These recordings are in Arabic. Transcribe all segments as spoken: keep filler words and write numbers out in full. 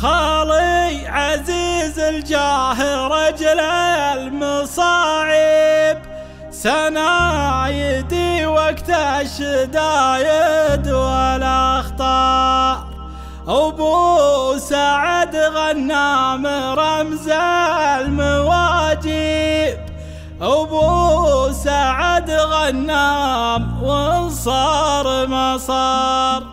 خالي عزيز الجاه رجل المصاعب، سنايدي وقت الشدايد والاخطار. ابو سعد غنام رمز المواجب، ابو سعد غنام وانصار مصار.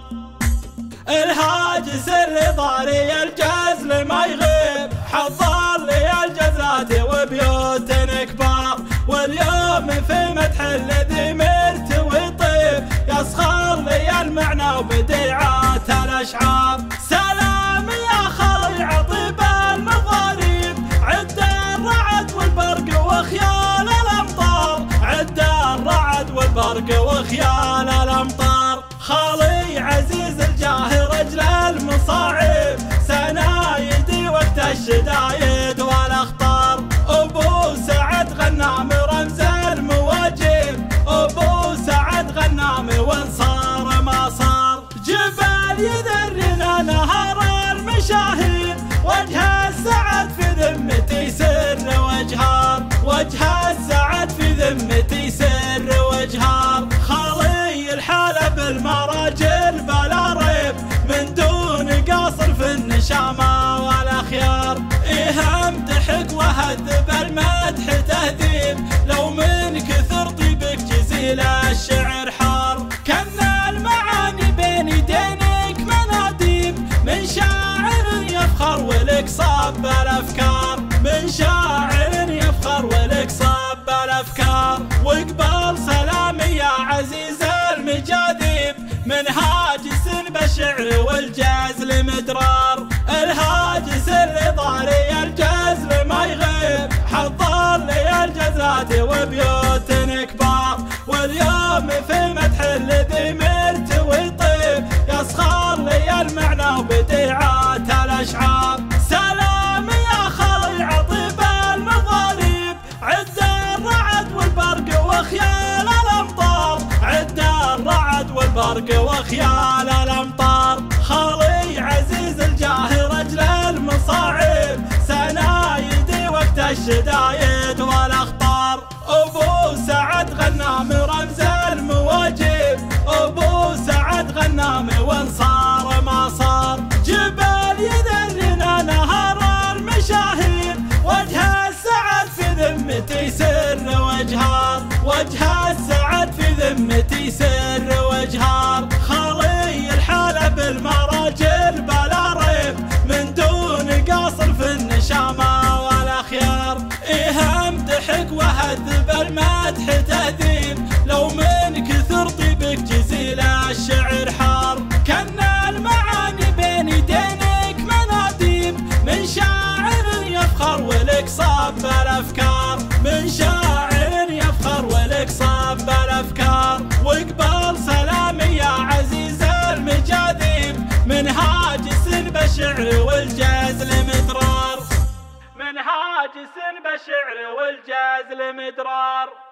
الهاجس اللي ضاري الجزل ما يغيب، حضر لي الجزلات وبيوت كبار. واليوم في مدح الذي مرت ويطيب، يسخر لي المعنى وبديعات الاشعار. سلام يا خالي عطيب المضاريب، عد الرعد والبرق وخيال الامطار، عد الرعد والبرق وخيال الامطار. خالي عزيز الجاه رجل المصاعب، سنايدي وقت الشدايد والاخطار. ابو سعد غنام رمز المواجب، ابو سعد غنام وانصار ما صار. جبال يذرنا نهر المشاهير، وجه السعد في ذمتي سر وجهار، وجه السعد في ذمتي سر وجهار. خالي الحالة بالمراجل بلا ريب، من دون قصر في النشامة والاخيار. إيه امدحك وهذب المدح تهذيب، لو من كثر طيبك جزيل الشعر حار. كنا المعاني بين يدينك مناديب، من شاعر يفخر ولك صاب الافكار، من شاعر يفخر ولك صاب الافكار. وقبل سلامي يا عزيز المجاذيب، من هاجس بالشعر والجزل مدرار. الهاجس اللي ضاري الجزل ما يغيب، حضر لي الجزلات وبيوت كبار. واليوم في مدح الذي مرت ويطيب، يسخر لي المعنى وبديعات الاشعار. سلام يا خالي عطيب المضاريب، عد الرعد والبرق وخيال الامطار، عد الرعد والبرق وخيال الامطار. خالي عزيز الجاه رجل المصاعب، سنايدي وقت الشدايد والاخطار. ابو سعد غنام رمز المواجب، ابو سعد غنام وانصار ما صار. جبال يذرنا نهر المشاهير، وجه السعد في ذمتي سر وجهار، وجه السعد في ذمتي سر وجهار. خالي الحالة بالمراجل بلا ريب، من دون قصر في النشامة والاخيار. إيه امدحك وهذب المدح تهذيب، لو من كثر طيبك جزيل الشعر حار. كنا المعاني بين يدينك مناديب، من شاعر يفخر ولك صاب الافكار، من شاعر يفخر ولك صاب الافكار. وقبل سلامي يا عزيز المجاذيب، من هاجس بالشعر والجزل مدرار، من هاجس بالشعر والجزل مدرار.